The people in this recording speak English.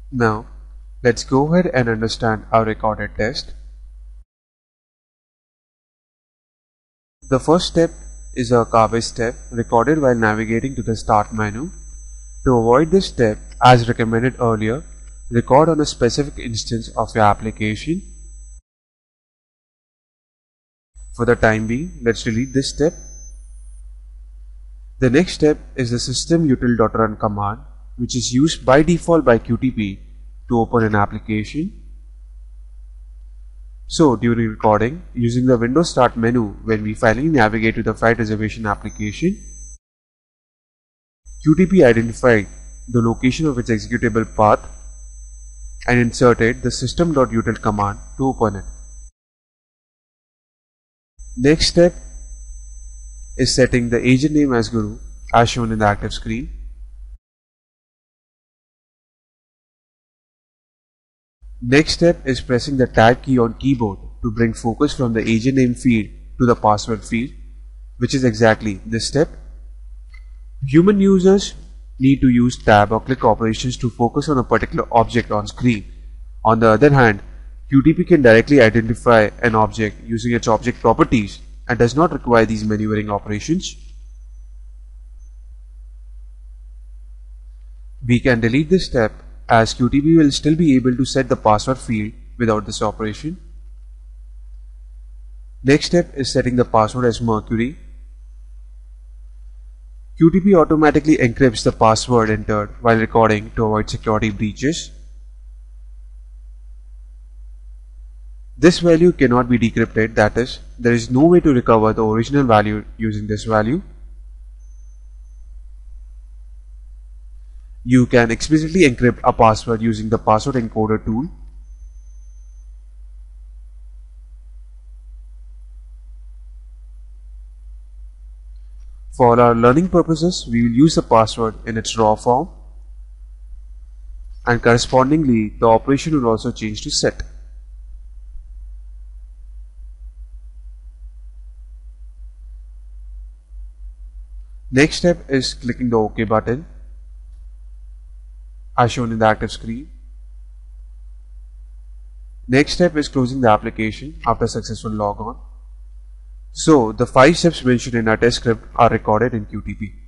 Now, let's go ahead and understand our recorded test. The first step is a garbage step recorded while navigating to the start menu. To avoid this step, as recommended earlier, record on a specific instance of your application. For the time being, let's delete this step. The next step is the system-util.run command, which is used by default by QTP to open an application. So during recording, using the Windows Start menu when we finally navigate to the flight reservation application, QTP identified the location of its executable path and inserted the system.util command to open it. Next step is setting the agent name as Guru as shown in the active screen. Next step is pressing the tab key on keyboard to bring focus from the agent name field to the password field, which is exactly this step. Human users need to use tab or click operations to focus on a particular object on screen. On the other hand, QTP can directly identify an object using its object properties and does not require these maneuvering operations. We can delete this step as QTP will still be able to set the password field without this operation. Next step is setting the password as Mercury. QTP automatically encrypts the password entered while recording to avoid security breaches. This value cannot be decrypted, that is, there is no way to recover the original value using this value. You can explicitly encrypt a password using the password encoder tool. For our learning purposes, we will use the password in its raw form, and correspondingly the operation will also change to set. Next step is clicking the OK button as shown in the active screen. Next step is closing the application after successful logon. So the 5 steps mentioned in our test script are recorded in QTP.